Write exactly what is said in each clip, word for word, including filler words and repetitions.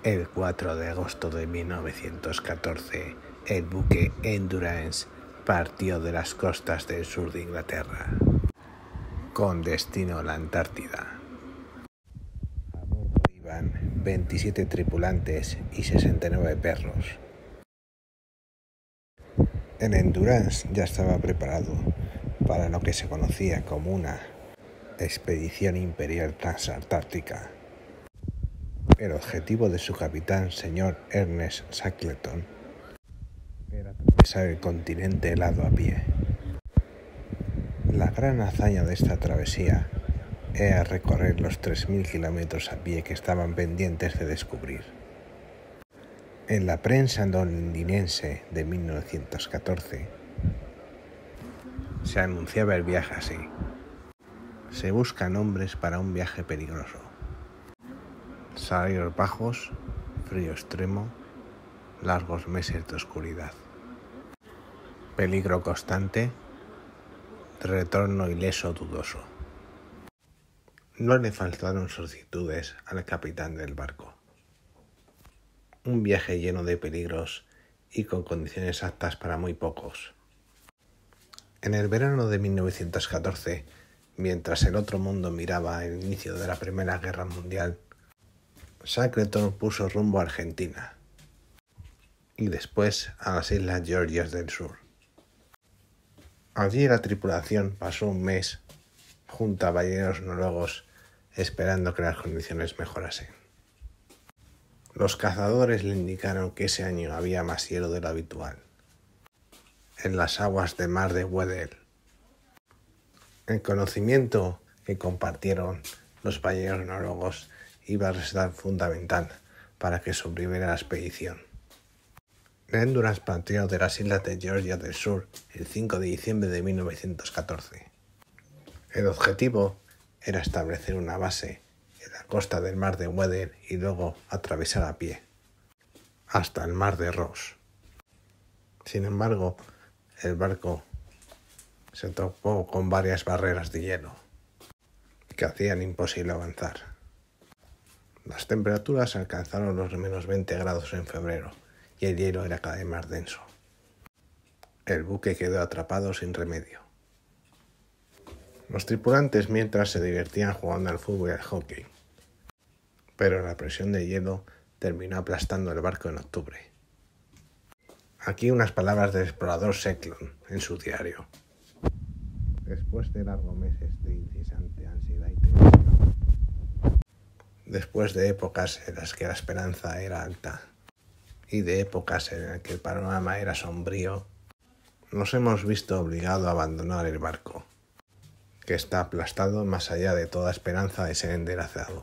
El cuatro de agosto de mil novecientos catorce, el buque Endurance partió de las costas del sur de Inglaterra, con destino a la Antártida. A bordo iban veintisiete tripulantes y sesenta y nueve perros. El Endurance ya estaba preparado para lo que se conocía como una expedición imperial transantártica. El objetivo de su capitán, señor Ernest Shackleton, era atravesar el continente helado a pie. La gran hazaña de esta travesía era recorrer los tres mil kilómetros a pie que estaban pendientes de descubrir. En la prensa londinense de mil novecientos catorce se anunciaba el viaje así: se buscan hombres para un viaje peligroso. Salarios bajos, frío extremo, largos meses de oscuridad. Peligro constante, retorno ileso dudoso. No le faltaron solicitudes al capitán del barco. Un viaje lleno de peligros y con condiciones aptas para muy pocos. En el verano de mil novecientos catorce, mientras el otro mundo miraba el inicio de la Primera Guerra Mundial, Shackleton puso rumbo a Argentina y después a las Islas Georgias del Sur. Allí la tripulación pasó un mes junto a balleneros noruegos esperando que las condiciones mejorasen. Los cazadores le indicaron que ese año había más hielo de lo habitual en las aguas del mar de Weddell. El conocimiento que compartieron los balleneros noruegos iba a resultar fundamental para que sobreviviera la expedición. El Endurance partió de las islas de Georgia del Sur el cinco de diciembre de mil novecientos catorce. El objetivo era establecer una base en la costa del mar de Weddell y luego atravesar a pie hasta el mar de Ross. Sin embargo, el barco se topó con varias barreras de hielo que hacían imposible avanzar. Las temperaturas alcanzaron los menos veinte grados en febrero y el hielo era cada vez más denso. El buque quedó atrapado sin remedio. Los tripulantes mientras se divertían jugando al fútbol y al hockey, pero la presión de hielo terminó aplastando el barco en octubre. Aquí unas palabras del explorador Shackleton en su diario. Después de largos meses de incesante ansiedad y tensión, después de épocas en las que la esperanza era alta y de épocas en las que el panorama era sombrío, nos hemos visto obligados a abandonar el barco, que está aplastado más allá de toda esperanza de ser enderezado.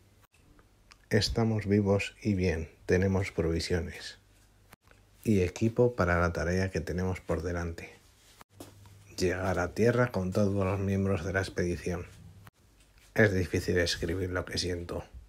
Estamos vivos y bien, tenemos provisiones y equipo para la tarea que tenemos por delante: llegar a tierra con todos los miembros de la expedición. Es difícil escribir lo que siento.